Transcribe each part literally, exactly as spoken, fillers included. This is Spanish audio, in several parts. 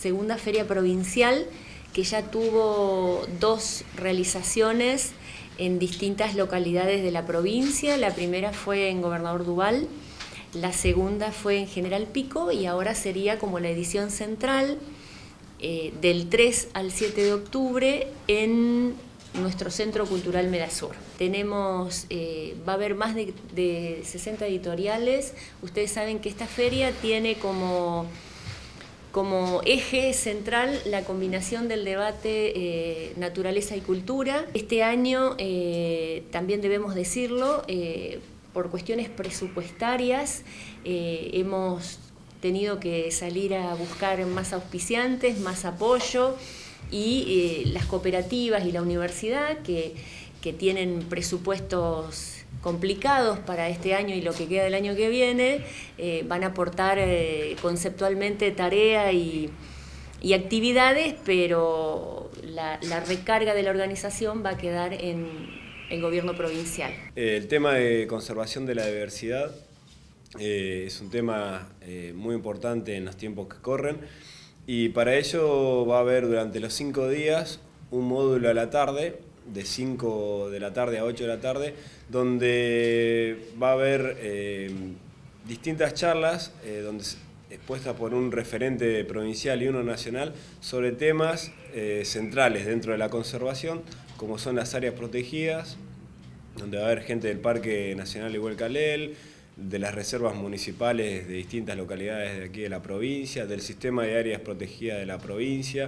segunda feria provincial que ya tuvo dos realizaciones en distintas localidades de la provincia. La primera fue en Gobernador Duval, la segunda fue en General Pico y ahora sería como la edición central eh, del tres al siete de octubre en nuestro Centro Cultural Medasur. Tenemos, eh, va a haber más de, de sesenta editoriales. Ustedes saben que esta feria tiene como, como eje central la combinación del debate eh, naturaleza y cultura. Este año, eh, también debemos decirlo, eh, por cuestiones presupuestarias, eh, hemos tenido que salir a buscar más auspiciantes, más apoyo, y eh, las cooperativas y la universidad que, que tienen presupuestos complicados para este año y lo que queda del año que viene, eh, van a aportar eh, conceptualmente tarea y, y actividades, pero la, la recarga de la organización va a quedar en el gobierno provincial. El tema de conservación de la diversidad eh, es un tema eh, muy importante en los tiempos que corren. Y para ello va a haber durante los cinco días un módulo a la tarde, de cinco de la tarde a ocho de la tarde, donde va a haber eh, distintas charlas eh, donde, expuestas por un referente provincial y uno nacional sobre temas eh, centrales dentro de la conservación, como son las áreas protegidas, donde va a haber gente del Parque Nacional Iguel Calel, de las reservas municipales de distintas localidades de aquí de la provincia, del sistema de áreas protegidas de la provincia.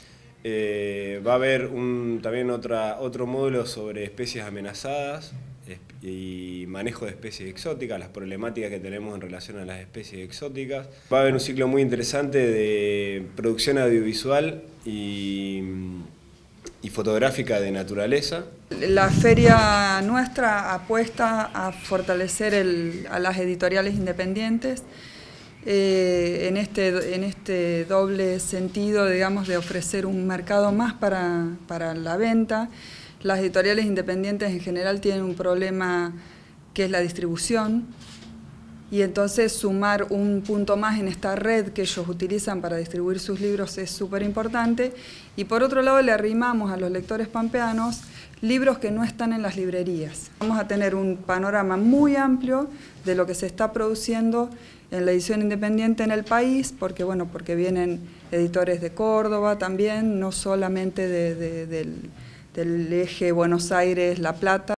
Eh, va a haber un, también otra, otro módulo sobre especies amenazadas y manejo de especies exóticas, las problemáticas que tenemos en relación a las especies exóticas. Va a haber un ciclo muy interesante de producción audiovisual y, y fotográfica de naturaleza. La feria nuestra apuesta a fortalecer el, a las editoriales independientes eh, en, este, en este doble sentido, digamos, de ofrecer un mercado más para, para la venta. Las editoriales independientes en general tienen un problema que es la distribución, y entonces sumar un punto más en esta red que ellos utilizan para distribuir sus libros es súper importante. Y por otro lado le arrimamos a los lectores pampeanos libros que no están en las librerías. Vamos a tener un panorama muy amplio de lo que se está produciendo en la edición independiente en el país, porque, bueno, porque vienen editores de Córdoba también, no solamente de, de, del, del eje Buenos Aires-La Plata.